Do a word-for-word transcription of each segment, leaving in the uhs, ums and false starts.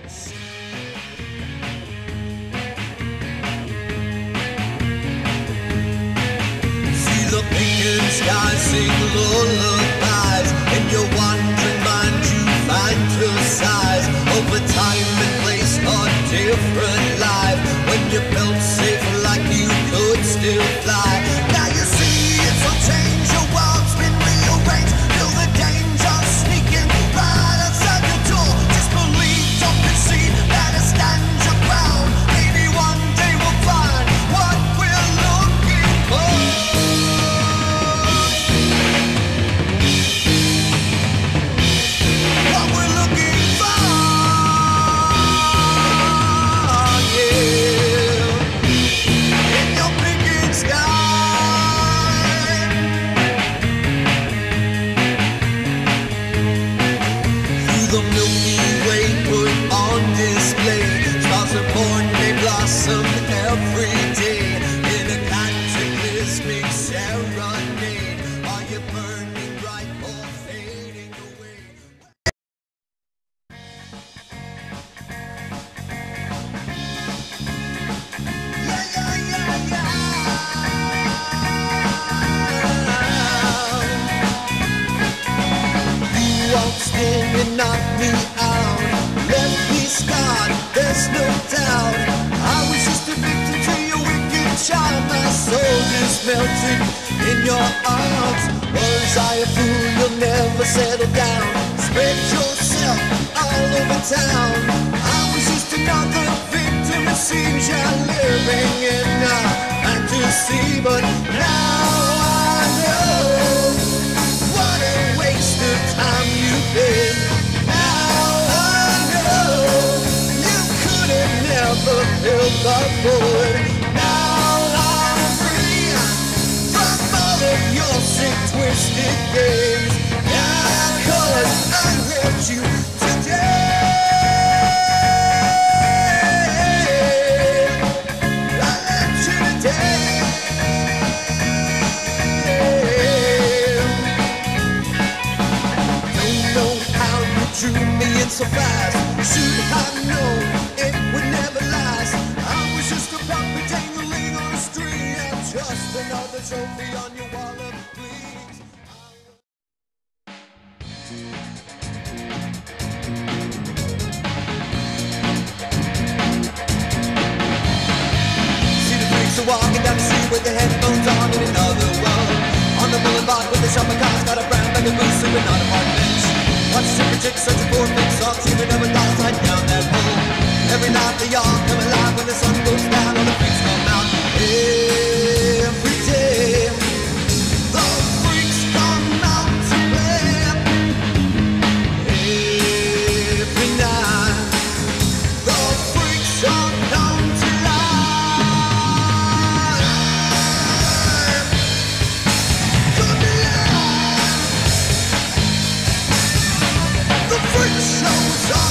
The pink skies sing lullabies, and your wandering mind you fantasize over time and place a different life. When you felt safe like you could still fly, now you see it's all changed. Your world's been rearranged. Feel the danger sneaking right outside your door. Just believe, don't concede, better stand your ground. Maybe one day we'll find what we're looking for. Every day in a cataclysmic serenade, are you burning bright or fading away? Yeah, yeah, yeah, yeah. You waltzed in and knocked me out, left me scarred, there's no doubt. I was just a victim to your wicked charm. My soul just melted in your arms. Was I a fool? You'll never settle down. Spread yourself all over town. I was just another victim. It seems you're living in a fantasy, but now I know what a waste of time you've been. Never filled the void. Now I'm free from all of your sick, twisted games. Yeah, 'cause I let you today. I let you today. Don't know how you drew me in so fast. Should have known it would never last. I was just a puppet dangling on a string. I'm just another trophy on your wall of fleas. See the freaks are walking down the street with their headphones on in another world. On the boulevard with the shopper cars, got a brown bag of booze, sleeping on apartments. Watch super chicks searching for big songs, even never lost sight down that hole. Every night they all come alive when the sun goes down, all the freaks come out. Every day, the freaks come out to play. Every night, the freaks are come to life. Come to life. The freak show's on.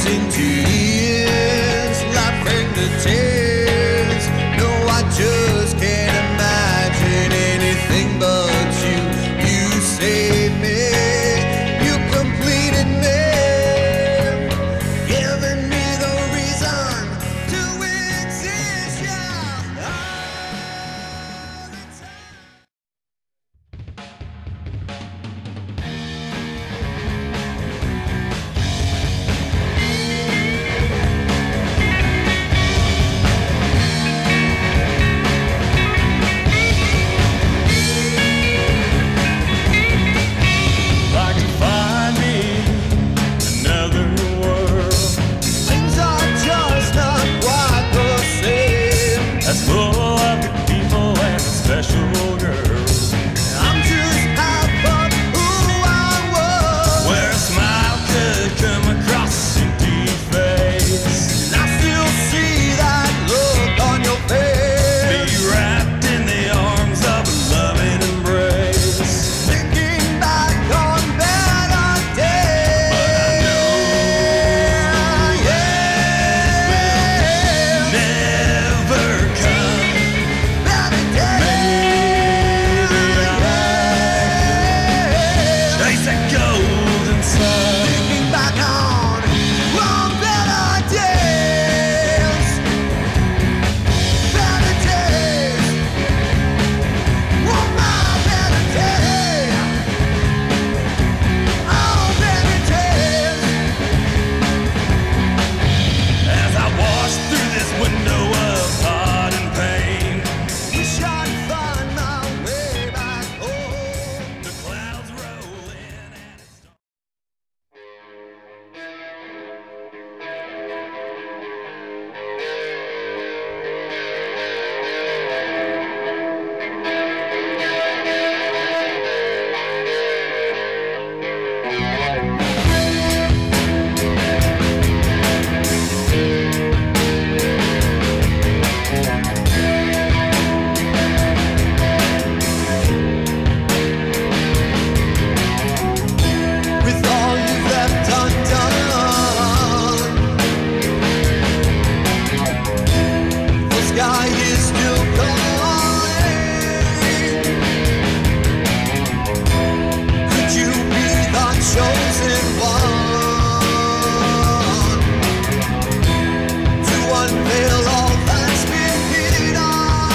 losing tears, laughing the tears. No, I just can't imagine anything but you. You saved me, you completed me, giving me the reason to exist, yeah. All the time. Like to find me another world Things are just not quite the same. that's full of good people and special girls, I'm just half of who I was. where a smile could come across your deep face, And I still see that look on your face. be wrapped in the arms of a loving embrace. Thinking back on better days. Yeah, Never come. better days. Yeah. Chase that golden sun. Thinking back on on better days. Better days. Want my better days. Oh, better days. As I watch through this window of heart and pain, Wish I'd find my way back home. the clouds roll in and it's dark. With all you've left undone, the sky is still calling. Could you be the chosen one to unveil all that's been hidden?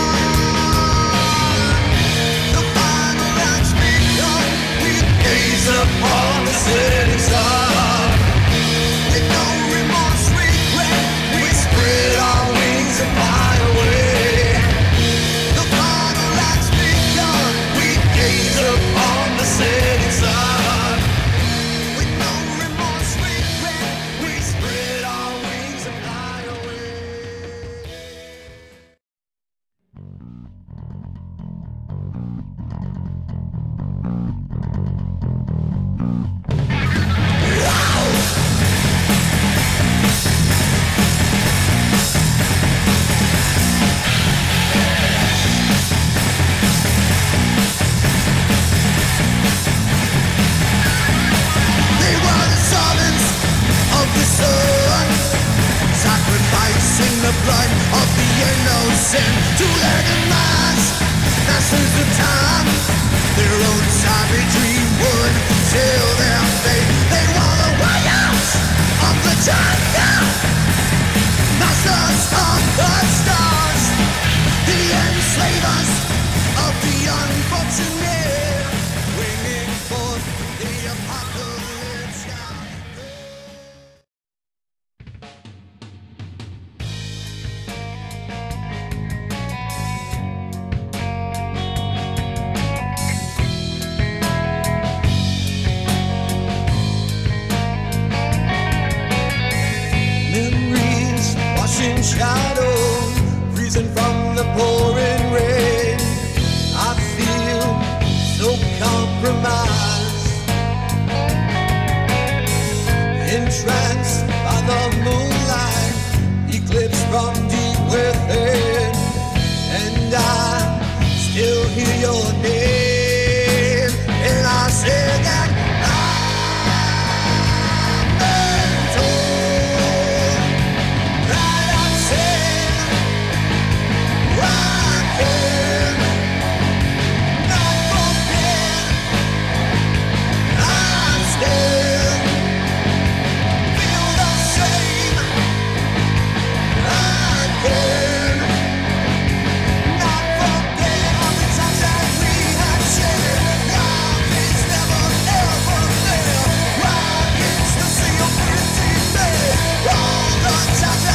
The final act's begun. We gaze upon the setting sun. With no remorse, regret, we spread our wings and fly away. The final act's begun. We gaze upon the setting sun. With no remorse, regret, we spread our wings and fly away. They were the servants of the sun, sacrificing the blood of the innocent to their demise. Masters of time, their own savagery would seal their fate. They were the way out of the time now. Masters of the stars, the enslavers of the unfortunate, bringing forth the apocalypse. on top